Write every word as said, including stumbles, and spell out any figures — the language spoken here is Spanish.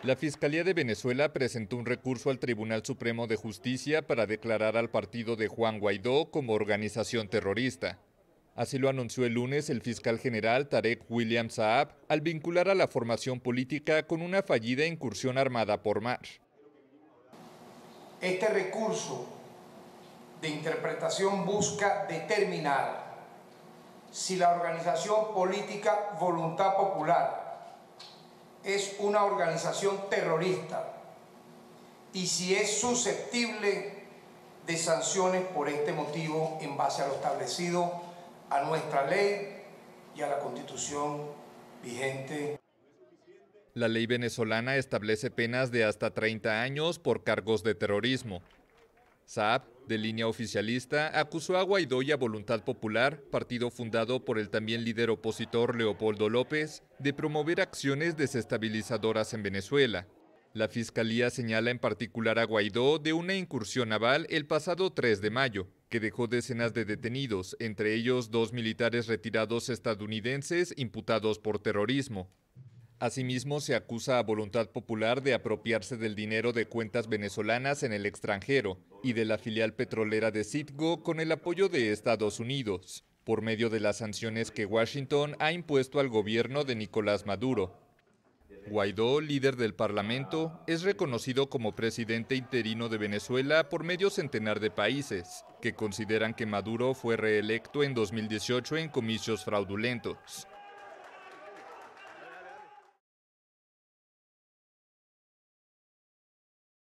La Fiscalía de Venezuela presentó un recurso al Tribunal Supremo de Justicia para declarar al partido de Juan Guaidó como organización terrorista. Así lo anunció el lunes el fiscal general Tarek William Saab al vincular a la formación política con una fallida incursión armada por mar. Este recurso de interpretación busca determinar si la organización política Voluntad Popular es una organización terrorista y si es susceptible de sanciones por este motivo en base a lo establecido a nuestra ley y a la Constitución vigente. La ley venezolana establece penas de hasta treinta años por cargos de terrorismo. Saab, de línea oficialista, acusó a Guaidó y a Voluntad Popular, partido fundado por el también líder opositor Leopoldo López, de promover acciones desestabilizadoras en Venezuela. La Fiscalía señala en particular a Guaidó de una incursión naval el pasado tres de mayo, que dejó decenas de detenidos, entre ellos dos militares retirados estadounidenses imputados por terrorismo. Asimismo, se acusa a Voluntad Popular de apropiarse del dinero de cuentas venezolanas en el extranjero y de la filial petrolera de Citgo con el apoyo de Estados Unidos, por medio de las sanciones que Washington ha impuesto al gobierno de Nicolás Maduro. Guaidó, líder del Parlamento, es reconocido como presidente interino de Venezuela por medio centenar de países, que consideran que Maduro fue reelecto en dos mil dieciocho en comicios fraudulentos.